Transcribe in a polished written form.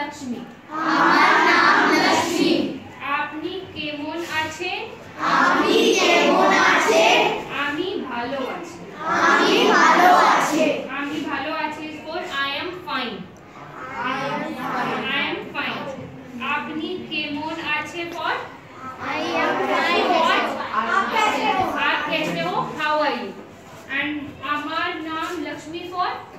লক্ষ্মী। আমার নাম লক্ষ্মী। আপনি কেমন আছেন? আপনি কেমন আছেন? আমি ভালো আছি। আমি ভালো আছি। আমি ভালো আছি is for I am fine. I am fine. I am fine. আপনি কেমন আছে for I am fine. आप कैसे हो? How are you? And আমার নাম লক্ষ্মী for